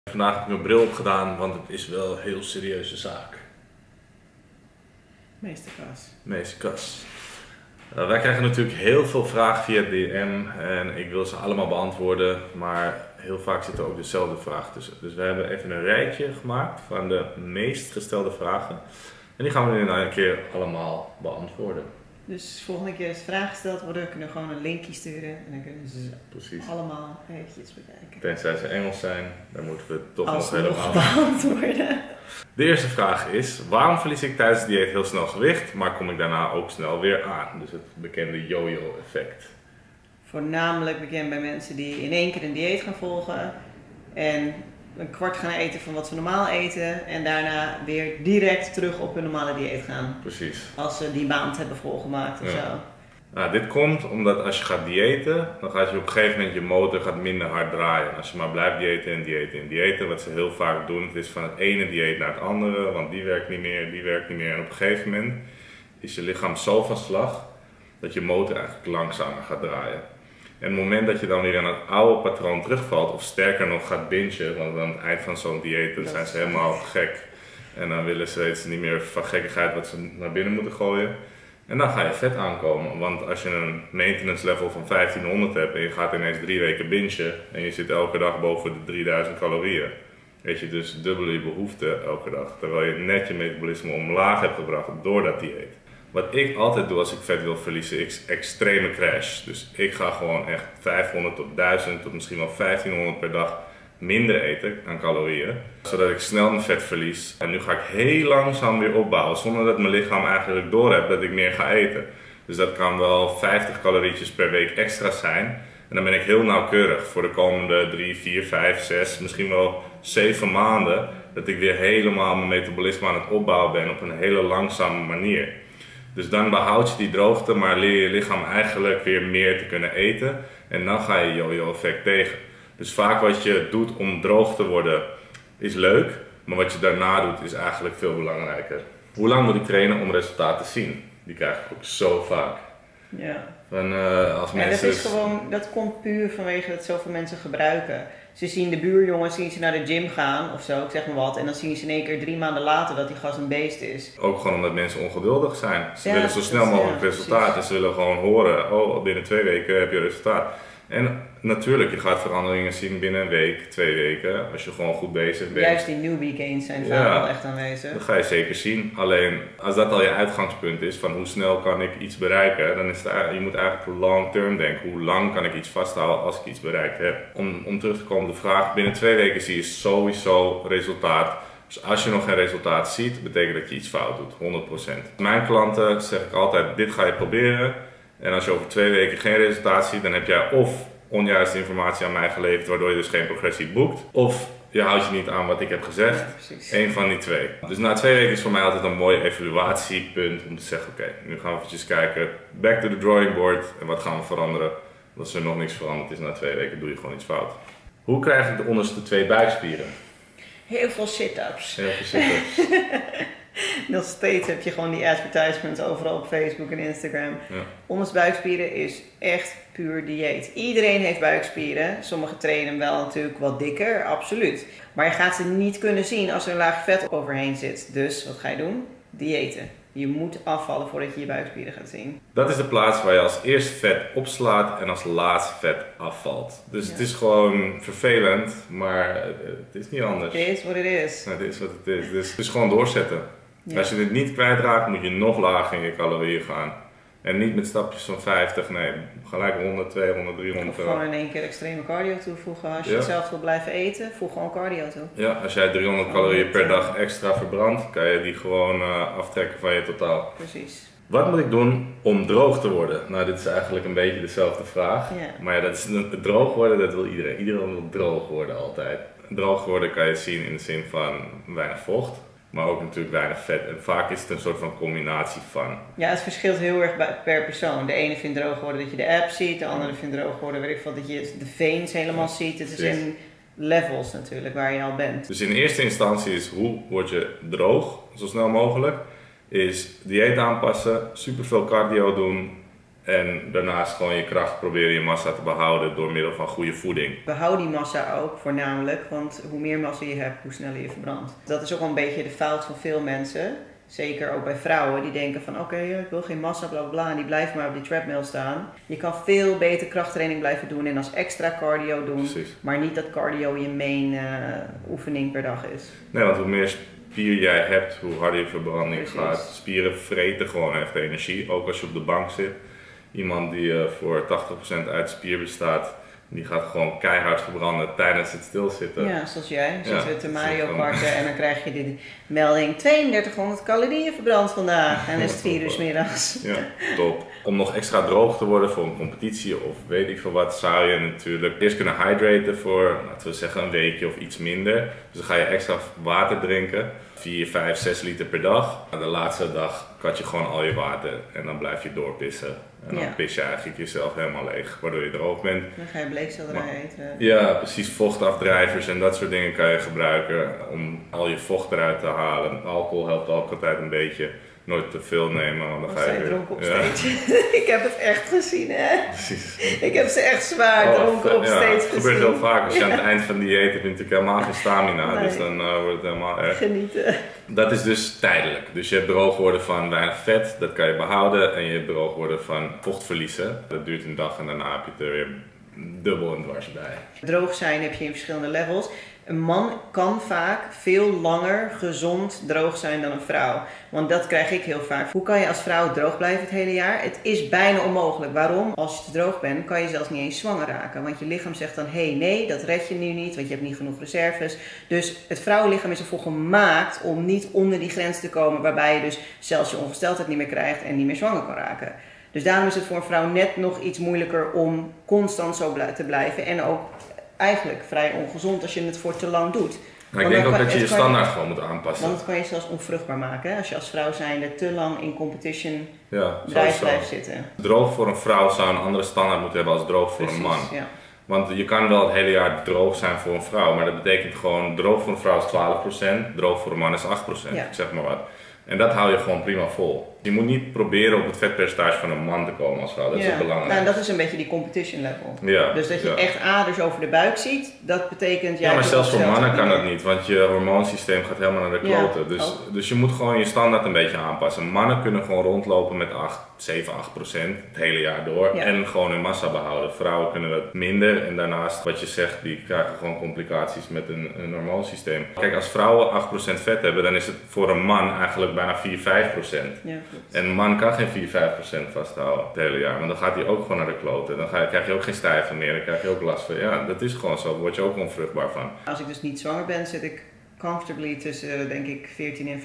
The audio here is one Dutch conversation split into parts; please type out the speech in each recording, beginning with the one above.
Vandaag heb ik mijn bril opgedaan, want het is wel een heel serieuze zaak. Meester Kas. Meester Kas. Wij krijgen natuurlijk heel veel vragen via DM en ik wil ze allemaal beantwoorden, maar heel vaak zit er ook dezelfde vraag tussen. Dus we hebben even een rijtje gemaakt van de meest gestelde vragen en die gaan we nu een keer allemaal beantwoorden. Dus volgende keer als vragen gesteld worden, kunnen we gewoon een linkje sturen en dan kunnen ze allemaal eventjes bekijken. Tenzij ze Engels zijn, dan moeten we het toch nog helemaal helemaal beantwoorden. De eerste vraag is, waarom verlies ik tijdens het dieet heel snel gewicht, maar kom ik daarna ook snel weer aan? Dus het bekende yo-yo effect. Voornamelijk bekend bij mensen die in één keer een dieet gaan volgen en een kwart gaan eten van wat ze normaal eten en daarna weer direct terug op hun normale dieet gaan. Precies. Als ze die maand hebben volgemaakt of zo. Nou, dit komt omdat als je gaat diëten, dan gaat je op een gegeven moment je motor gaat minder hard draaien. Als je maar blijft diëten en diëten en diëten, wat ze heel vaak doen, het is van het ene dieet naar het andere, want die werkt niet meer, die werkt niet meer. En op een gegeven moment is je lichaam zo van slag dat je motor eigenlijk langzamer gaat draaien. En op het moment dat je dan weer aan het oude patroon terugvalt, of sterker nog gaat bingen, want aan het eind van zo'n dieet dan zijn ze helemaal gek. En dan weten ze niet meer van gekkigheid wat ze naar binnen moeten gooien. En dan ga je vet aankomen, want als je een maintenance level van 1500 hebt en je gaat ineens 3 weken bingen en je zit elke dag boven de 3000 calorieën, weet je, dus dubbel je behoefte elke dag, terwijl je net je metabolisme omlaag hebt gebracht door dat dieet. Wat ik altijd doe als ik vet wil verliezen, is extreme crash. Dus ik ga gewoon echt 500 tot 1000 tot misschien wel 1500 per dag minder eten aan calorieën, zodat ik snel mijn vet verlies. En nu ga ik heel langzaam weer opbouwen, zonder dat mijn lichaam eigenlijk doorhebt dat ik meer ga eten. Dus dat kan wel 50 calorietjes per week extra zijn. En dan ben ik heel nauwkeurig voor de komende 3, 4, 5, 6, misschien wel 7 maanden, dat ik weer helemaal mijn metabolisme aan het opbouwen ben op een hele langzame manier. Dus dan behoud je die droogte, maar leer je lichaam eigenlijk weer meer te kunnen eten. En dan ga je yo-yo effect tegen. Dus vaak wat je doet om droog te worden is leuk, maar wat je daarna doet is eigenlijk veel belangrijker. Hoe lang moet ik trainen om resultaten te zien? Die krijg ik ook zo vaak. Ja. Als mensen dat is gewoon, dat komt puur vanwege dat zoveel mensen gebruiken. Ze zien de buurjongens, zien ze naar de gym gaan of zo, ik zeg maar wat, en dan zien ze in één keer 3 maanden later dat die gast een beest is. Ook gewoon omdat mensen ongeduldig zijn. Ze willen zo snel mogelijk resultaat en ze willen gewoon horen, oh binnen 2 weken heb je resultaat. En natuurlijk, je gaat veranderingen zien binnen een week, 2 weken, als je gewoon goed bezig bent. Juist die newbie gains zijn vaak wel echt aanwezig. Dat ga je zeker zien. Alleen, als dat al je uitgangspunt is van hoe snel kan ik iets bereiken, dan is je moet eigenlijk long term denken. Hoe lang kan ik iets vasthouden als ik iets bereikt heb? Om terug te komen op de vraag, binnen 2 weken zie je sowieso resultaat. Dus als je nog geen resultaat ziet, betekent dat je iets fout doet, 100%. Mijn klanten zeg ik altijd, dit ga je proberen. En als je over 2 weken geen resultaat ziet, dan heb jij of onjuiste informatie aan mij geleverd, waardoor je dus geen progressie boekt. Of je houdt je niet aan wat ik heb gezegd. Ja, Eén van die 2. Dus na 2 weken is voor mij altijd een mooi evaluatiepunt om te zeggen, oké, nu gaan we eventjes kijken, back to the drawing board en wat gaan we veranderen. Als er nog niks veranderd is na 2 weken, doe je gewoon iets fout. Hoe krijg ik de onderste 2 buikspieren? Heel veel sit-ups. Heel veel sit-ups. Nog steeds heb je gewoon die advertisements overal op Facebook en Instagram. Ja. Onderste buikspieren is echt puur dieet. Iedereen heeft buikspieren. Sommigen trainen wel natuurlijk wat dikker, absoluut. Maar je gaat ze niet kunnen zien als er een laag vet overheen zit. Dus wat ga je doen? Diëten. Je moet afvallen voordat je je buikspieren gaat zien. Dat is de plaats waar je als eerst vet opslaat en als laatst vet afvalt. Dus het is gewoon vervelend, maar het is niet anders. Het is wat het is. Het is wat het is. Dus het is gewoon doorzetten. Ja. Als je het niet kwijtraakt, moet je nog lager in je calorieën gaan. En niet met stapjes van 50, nee, gelijk 100, 200, 300. Of gewoon in één keer extreme cardio toevoegen. Als je zelf wil blijven eten, voeg gewoon cardio toe. Ja, als jij 300 calorieën per dag extra verbrandt, kan je die gewoon aftrekken van je totaal. Precies. Wat moet ik doen om droog te worden? Nou, dit is eigenlijk een beetje dezelfde vraag. Ja. Maar ja, dat is, droog worden, dat wil iedereen. Iedereen wil droog worden altijd. Droog worden kan je zien in de zin van weinig vocht. Maar ook natuurlijk weinig vet. En vaak is het een soort van combinatie van. Ja, het verschilt heel erg per persoon. De ene vindt droog worden dat je de app ziet. De andere vindt droog worden, weet ik veel, dat je de veins helemaal ziet. Het is in levels natuurlijk waar je al bent. Dus in eerste instantie is hoe word je droog zo snel mogelijk. Is dieet aanpassen, superveel cardio doen. En daarnaast gewoon je kracht proberen je massa te behouden door middel van goede voeding. Behoud die massa ook voornamelijk, want hoe meer massa je hebt, hoe sneller je verbrandt. Dat is ook wel een beetje de fout van veel mensen. Zeker ook bij vrouwen die denken van oké, ik wil geen massa, bla bla bla. En die blijven maar op die treadmill staan. Je kan veel beter krachttraining blijven doen en als extra cardio doen. Precies. Maar niet dat cardio je main oefening per dag is. Nee, want hoe meer spier jij hebt, hoe harder je verbranding Precies. gaat. Spieren vreten gewoon echt energie, ook als je op de bank zit. Iemand die voor 80% uit spier bestaat, die gaat gewoon keihard verbranden tijdens het stilzitten. Ja, zoals jij. Dan zitten we te precies. Mario karten en dan krijg je de melding 3200 calorieën verbrand vandaag. En dan is het 4 uur 's middags. Ja, top. Om nog extra droog te worden voor een competitie of weet ik veel wat, zou je natuurlijk eerst kunnen hydraten voor, laten we zeggen, een weekje of iets minder. Dus dan ga je extra water drinken. 4, 5, 6 liter per dag. De laatste dag kat je gewoon al je water en dan blijf je doorpissen. En dan pis je eigenlijk jezelf helemaal leeg, waardoor je droog bent. Dan ga je bleekselderij eten. Ja, precies. Vochtafdrijvers en dat soort dingen kan je gebruiken om al je vocht eruit te halen. Alcohol helpt ook altijd een beetje. Nooit te veel nemen, want dan Want ga je zij weer... dronken op stage. Ik heb het echt gezien, hè? Precies. Ik heb ze echt zwaar dronken op stage Het gezien. gebeurt heel vaak. Als je aan het eind van het dieet hebt, natuurlijk helemaal geen stamina. Nee. Dus dan wordt het helemaal erg. Genieten. Dat is dus tijdelijk. Dus je hebt droog worden van weinig vet, dat kan je behouden. En je hebt droog worden van vocht verliezen. Dat duurt een dag en daarna heb je het er weer dubbel en dwars bij. Droog zijn heb je in verschillende levels. Een man kan vaak veel langer gezond droog zijn dan een vrouw. Want dat krijg ik heel vaak. Hoe kan je als vrouw droog blijven het hele jaar? Het is bijna onmogelijk. Waarom? Als je te droog bent, kan je zelfs niet eens zwanger raken. Want je lichaam zegt dan, nee, dat red je nu niet, want je hebt niet genoeg reserves. Dus het vrouwenlichaam is ervoor gemaakt om niet onder die grens te komen, waarbij je dus zelfs je ongesteldheid niet meer krijgt en niet meer zwanger kan raken. Dus daarom is het voor een vrouw net nog iets moeilijker om constant zo te blijven. En ook eigenlijk vrij ongezond als je het voor te lang doet. Maar ik denk ook dat je je standaard gewoon moet aanpassen. Want dat kan je zelfs onvruchtbaar maken. Hè? Als je als vrouw zijnde te lang in competition Ja, bedrijf sowieso. blijft zitten. Droog voor een vrouw zou een andere standaard moeten hebben als droog voor een man. Ja. Want je kan wel het hele jaar droog zijn voor een vrouw, maar dat betekent gewoon droog voor een vrouw is 12%, droog voor een man is 8%, Ja. ik zeg maar wat. En dat hou je gewoon prima vol. Je moet niet proberen op het vetpercentage van een man te komen als vrouw, dat is het belangrijk. Nou, dat is een beetje die competition level. Ja, Dus dat je ja. echt aders over de buik ziet, dat betekent... Ja, maar zelfs voor mannen kan dat niet. niet, want je hormoonsysteem gaat helemaal naar de Ja, kloten. Dus je moet gewoon je standaard een beetje aanpassen. Mannen kunnen gewoon rondlopen met 7, 8% het hele jaar door Ja. en gewoon hun massa behouden. Vrouwen kunnen dat minder en daarnaast, wat je zegt, die krijgen gewoon complicaties met een hormoonsysteem. Kijk, als vrouwen 8% vet hebben, dan is het voor een man eigenlijk bijna 4, 5%. Ja, klopt. En een man kan geen 4, 5% vasthouden het hele jaar, want dan gaat hij ook gewoon naar de kloten. Dan krijg je ook geen stijven meer, dan krijg je ook last van. Ja, dat is gewoon zo, daar word je ook onvruchtbaar van. Als ik dus niet zwanger ben, zit ik comfortably tussen, denk ik, 14 en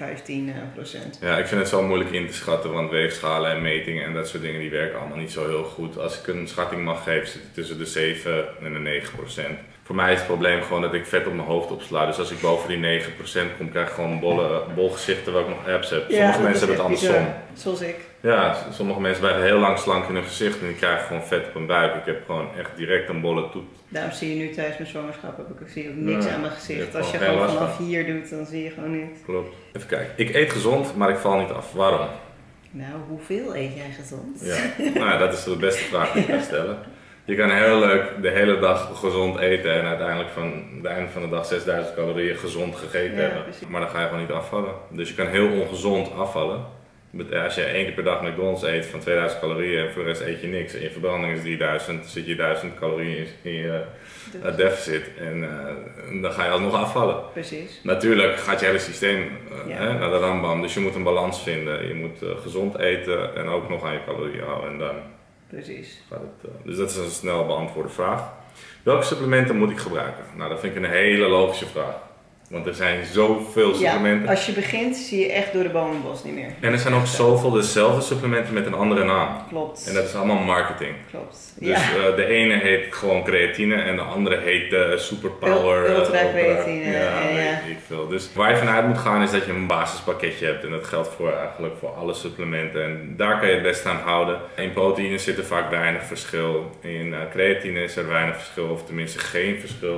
15%. Ja, ik vind het zo moeilijk in te schatten, want weegschalen en metingen en dat soort dingen die werken allemaal niet zo heel goed. Als ik een schatting mag geven, zit het tussen de 7 en de 9%. Voor mij is het probleem gewoon dat ik vet op mijn hoofd opsla. Dus als ik boven die 9% kom, krijg ik gewoon een bol gezicht terwijl ik nog abs heb. Sommige mensen hebben het andersom. Zoals ik. Ja, sommige mensen blijven heel lang slank in hun gezicht en die krijgen gewoon vet op hun buik. Ik heb gewoon echt direct een bolle toet. Daarom zie je nu tijdens mijn zwangerschap, ik zie ook niks Ja, aan mijn je gezicht. hebt Als je gewoon geen gewoon last vanaf van. hier doet, dan zie je gewoon niet. Klopt. Even kijken. Ik eet gezond, maar ik val niet af. Waarom? Nou, hoeveel eet jij gezond? Ja, nou ja, dat is de beste vraag die je kan stellen. Je kan heel leuk de hele dag gezond eten en uiteindelijk van het einde van de dag 6000 calorieën gezond gegeten Ja, hebben. precies. Maar dan ga je gewoon niet afvallen. Dus je kan heel ongezond afvallen. Als je 1 keer per dag McDonald's eet van 2000 calorieën en voor de rest eet je niks en je verbranding is 3000, dan zit je 1000 calorieën in je deficit en dan ga je alsnog afvallen. Precies. Natuurlijk gaat je hele systeem Ja. naar de rambam, dus je moet een balans vinden. Je moet gezond eten en ook nog aan je calorieën houden en dan Precies. gaat het. Dus dat is een snel beantwoorde vraag. Welke supplementen moet ik gebruiken? Nou, dat vind ik een hele logische vraag. Want er zijn zoveel supplementen. Ja, als je begint zie je echt door de bomen en bos niet meer. En er zijn ook zoveel dezelfde supplementen met een andere naam. Klopt. En dat is allemaal marketing. Klopt. Dus Ja. de ene heet gewoon creatine en de andere heet superpower. Ultra creatine, Ja, ja. weet ik veel. Dus waar je vanuit moet gaan is dat je een basispakketje hebt. En dat geldt eigenlijk voor alle supplementen. En daar kan je het best aan houden. In proteïne zit er vaak weinig verschil. In creatine is er weinig verschil, of tenminste geen verschil.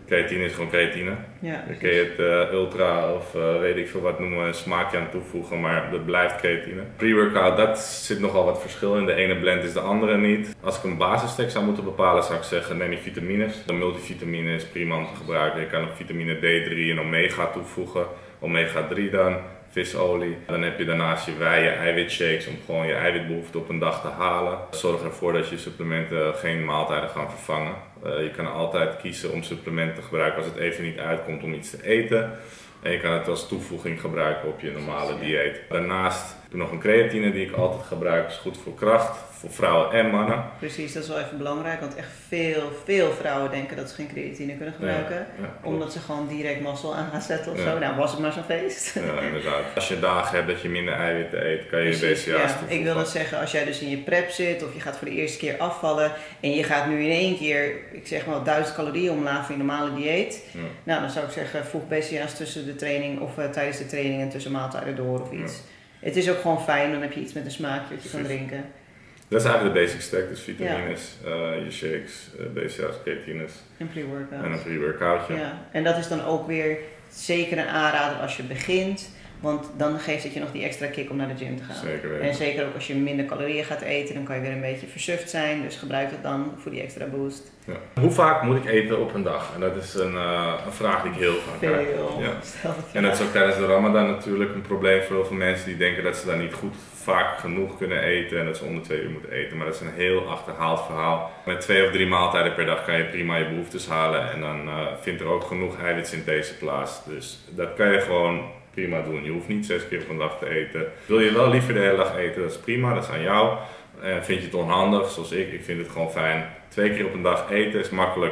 Creatine is gewoon creatine. Ja, Dan kun je het ultra of weet ik veel wat noemen, een smaakje aan toevoegen, maar dat blijft creatine. Pre-workout, dat zit nogal wat verschil in. De ene blend is de andere niet. Als ik een basistek zou moeten bepalen, zou ik zeggen neem je vitamines. De multivitamine is prima om te gebruiken. Je kan ook vitamine D3 en omega toevoegen. Omega 3 dan. Visolie. Dan heb je daarnaast je wei, je eiwitshakes om gewoon je eiwitbehoefte op een dag te halen. Zorg ervoor dat je supplementen geen maaltijden gaan vervangen. Je kan altijd kiezen om supplementen te gebruiken als het even niet uitkomt om iets te eten. En je kan het als toevoeging gebruiken op je normale dieet. Daarnaast heb ik nog een creatine die ik altijd gebruik. Is goed voor kracht, voor vrouwen en mannen. Precies, dat is wel even belangrijk, want echt veel vrouwen denken dat ze geen creatine kunnen gebruiken. Omdat ze gewoon direct mazzel aan gaan zetten of zo. Nou, was het maar zo'n feest. Ja, inderdaad. Als je dagen hebt dat je minder eiwitten eet, kan je BCA's toevoegen. Ik wil dat zeggen, als jij dus in je prep zit of je gaat voor de eerste keer afvallen en je gaat nu in één keer, ik zeg maar 1000 calorieën omlaag voor je normale dieet. Ja. Nou, dan zou ik zeggen, voeg BCA's tussen de training of tijdens de training en tussen maaltijden door of iets. Ja. Het is ook gewoon fijn, dan heb je iets met een smaakje dat je kan drinken. Dat is eigenlijk de basic stack, dus vitamines, je shakes, BCA's, creatines en pre-workout. En een pre-workoutje. Ja. En dat is dan ook weer zeker een aanrader als je begint, want dan geeft het je nog die extra kick om naar de gym te gaan. Zeker weten. En zeker ook als je minder calorieën gaat eten, dan kan je weer een beetje versuft zijn, dus gebruik het dan voor die extra boost. Ja. Hoe vaak moet ik eten op een dag? En dat is een vraag die ik heel vaak krijg. Ja. En dat is ook tijdens de Ramadan natuurlijk een probleem voor heel veel mensen die denken dat ze daar niet goed vaak genoeg kunnen eten en dat ze onder 2 uur moeten eten. Maar dat is een heel achterhaald verhaal. Met 2 of 3 maaltijden per dag kan je prima je behoeftes halen en dan vindt er ook genoeg eiwitsynthese plaats. Dus dat kan je gewoon prima doen. Je hoeft niet 6 keer op een dag te eten. Wil je wel liever de hele dag eten, dat is prima, dat is aan jou. Vind je het onhandig, zoals ik vind het gewoon fijn. 2 keer op een dag eten is makkelijk.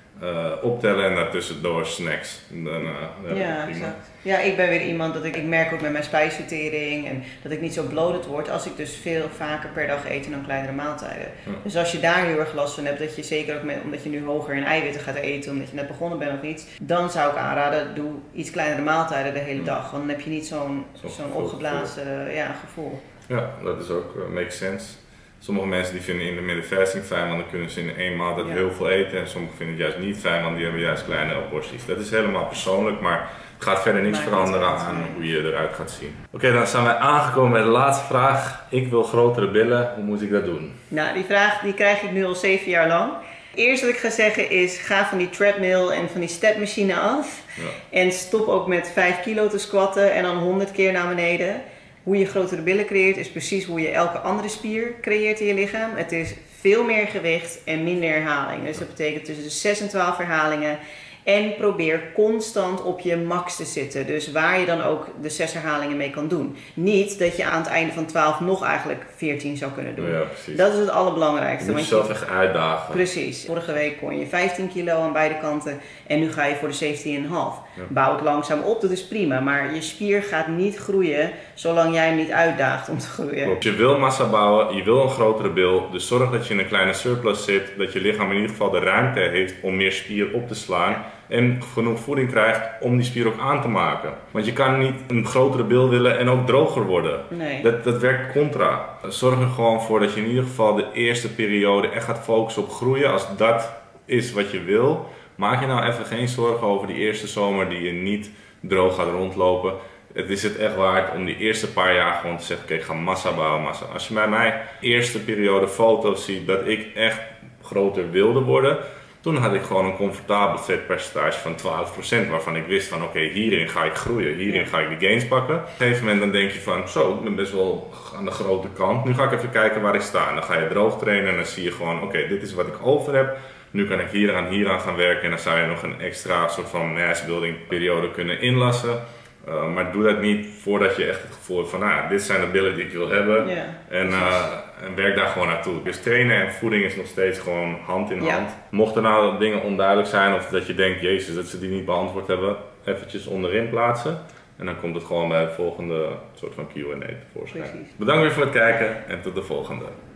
Optellen en daartussendoor snacks. Dan ja, exact. Ja, ik ben weer iemand dat ik merk ook met mijn spijsvertering en dat ik niet zo bloated word als ik dus veel vaker per dag eet dan kleinere maaltijden. Ja. Dus als je daar heel erg last van hebt, dat je zeker ook omdat je nu hoger in eiwitten gaat eten, omdat je net begonnen bent of iets, dan zou ik aanraden, doe iets kleinere maaltijden de hele dag. Want dan heb je niet zo'n opgeblazen gevoel. Ja, dat is ook makes sense. Sommige mensen die vinden intermittent fasting fijn, want dan kunnen ze in 1 maaltijd heel veel eten. En sommigen vinden het juist niet fijn, want die hebben juist kleinere porties. Dat is helemaal persoonlijk, maar het gaat verder niks veranderen aan hoe je eruit gaat zien. Oké, dan zijn wij aangekomen bij de laatste vraag. Ik wil grotere billen, hoe moet ik dat doen? Nou, die vraag die krijg ik nu al 7 jaar lang. Eerst wat ik ga zeggen is, ga van die treadmill en van die stepmachine af. Ja. En stop ook met 5 kilo te squatten en dan 100 keer naar beneden. Hoe je grotere billen creëert is precies hoe je elke andere spier creëert in je lichaam. Het is veel meer gewicht en minder herhaling. Dus dat betekent tussen de 6 en 12 herhalingen. En probeer constant op je max te zitten. Dus waar je dan ook de 6 herhalingen mee kan doen. Niet dat je aan het einde van 12 nog eigenlijk 14 zou kunnen doen. Ja, precies. Dat is het allerbelangrijkste. Je moet jezelf echt uitdagen. Precies. Vorige week kon je 15 kilo aan beide kanten. En nu ga je voor de 17,5. Ja. Bouw het langzaam op, dat is prima. Maar je spier gaat niet groeien zolang jij hem niet uitdaagt om te groeien. Klopt. Je wil massa bouwen, je wil een grotere bil. Dus zorg dat je in een kleine surplus zit. Dat je lichaam in ieder geval de ruimte heeft om meer spier op te slaan. Ja. En genoeg voeding krijgt om die spier ook aan te maken. Want je kan niet een grotere bil willen en ook droger worden. Nee. Dat werkt contra. Zorg er gewoon voor dat je in ieder geval de eerste periode echt gaat focussen op groeien. Als dat is wat je wil, maak je nou even geen zorgen over die eerste zomer die je niet droog gaat rondlopen. Het is het echt waard om die eerste paar jaar gewoon te zeggen, oké, ik ga massa bouwen, massa. Als je bij mij eerste periode foto's ziet dat ik echt groter wilde worden, toen had ik gewoon een comfortabel vetpercentage van 12%, waarvan ik wist van oké, hierin ga ik groeien, hierin ga ik de gains pakken. Op een gegeven moment dan denk je van zo, ik ben best wel aan de grote kant. Nu ga ik even kijken waar ik sta. En dan ga je droog trainen en dan zie je gewoon oké, dit is wat ik over heb. Nu kan ik hieraan gaan werken en dan zou je nog een extra soort van massbuilding periode kunnen inlassen. Maar doe dat niet voordat je echt het gevoel hebt van dit zijn de billen die ik wil hebben. Ja, en werk daar gewoon naartoe. Dus trainen en voeding is nog steeds gewoon hand in hand. Mocht er nou dingen onduidelijk zijn of dat je denkt, jezus, dat ze die niet beantwoord hebben, eventjes onderin plaatsen. En dan komt het gewoon bij de volgende soort van Q&A tevoorschijn. Bedankt weer voor het kijken en tot de volgende.